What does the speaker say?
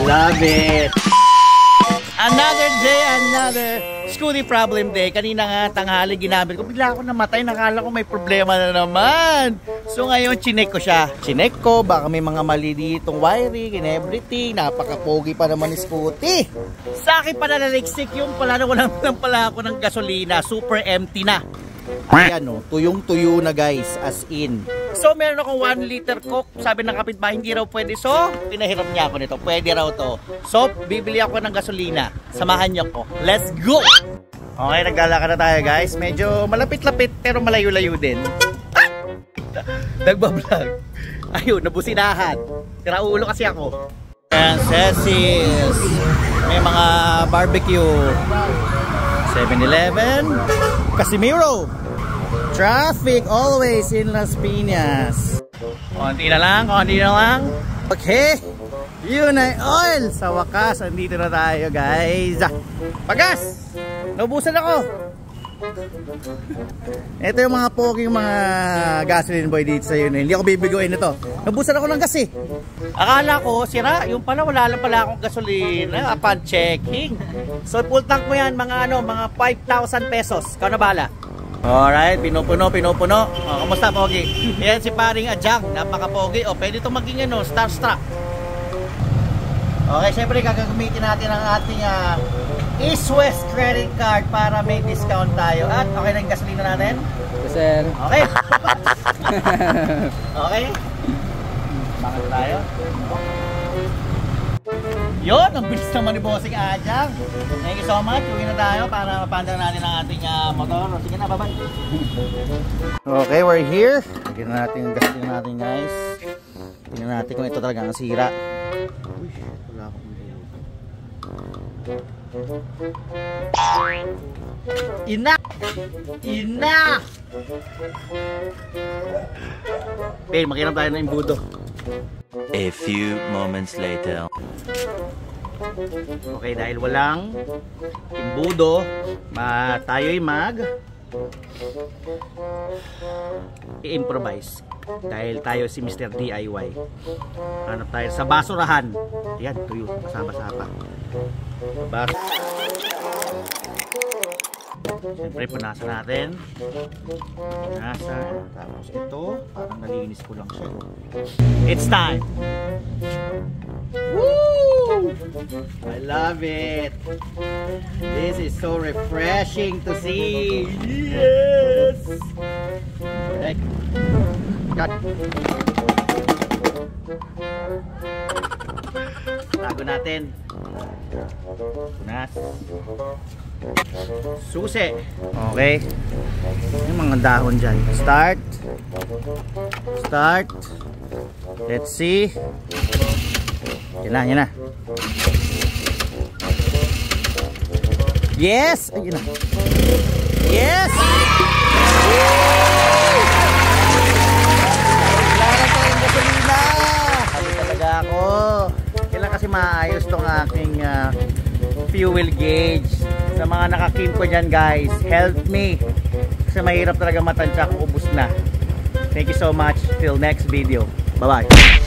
love it. Another day, another scooty problem day. Kanina nga tanghali ginamit ko. Bigla ako namatay. Nakala ko may problema na naman. So ngayon chinek ko siya. Chinek ko. Baka may mga mali ditong wiring and everything. Napaka-pogi pa naman ni scooty. Sa akin pa nalaliksik yung pala na walang pala ako ng gasolina. Super empty na. Ayan o. Tuyong-tuyo na guys. As in. So meron akong 1 liter coke. Sabi ng kapitbahay hindi raw pwede. So pinahiram niya ako nito. Pwede raw to. So bibili ako ng gasolina. Samahan niyo ko. Let's go! Okay, naglalakad na tayo guys. Medyo malapit-lapit pero malayo-layo din. Nagbablog. Ayun, nabusinahan. Tira ulo kasi ako. Ayan, Cecil's. May mga barbecue. 7-Eleven. Casimiro. Traffic always in Las Piñas. Konti na lang, konti na lang. Okay. Yun ay oil. Sa wakas, andito na tayo guys. Pagas! Naubusan ako. Ito yung mga poking mga gasoline boy dito sa yun. Hindi ako bibiguin ito. Naubusan ako ng gas eh. Akala ko sira. Yung pala wala lang pala akong gasolina upon checking. So full tank mo yan mga ano, mga 5,000 pesos. Ikaw na bala. Alright, pinupuno. Oh, kamusta pogi? Yan si paring Ajang. Napaka-pogi. O pwede itong maging ano, starstruck. Okay, syempre gagamitin natin ang ating East West credit card para may discount tayo. At okay na yung gasolina natin? Yes, sir. Okay. Okay. Bakit tayo? Yun, ang bilis naman ni Bossing Ajang. Thank you so much. Uwi na tayo para mapandang natin ang ating motor. Sige na, bye-bye. Okay, we're here. Tignan natin yung gasolina natin guys. Tignan natin kung ito talaga ang sira. Uy, wala akong Ina! Ben, makiram tayo ng imbudo. A few moments later. Okay, dahil walang imbudo, tayo'y i-improvise. Dahil tayo si Mr. DIY. Hanap tayo sa basurahan. Ayan, tuyo. Basa-basa pa. Siyempre, punasan natin. Punasan. Tapos ito, parang nalinis ko lang siya. It's time! Woo! I love it! This is so refreshing to see! Yes! Okay. Cut! Tago natin. Punas. Susi. Okay. Yung mga dahon dyan. Start. Let's see. Yan na. Yes! Ayun na. Yes! Kailangan tayong gasolina. Sabi talaga ako. Kailangan kasi maayos tong aking fuel gauge. Sa mga nakakim ko dyan guys, help me. Kasi mahirap talaga matansya kung ubos na. Thank you so much. Till next video. Bye bye.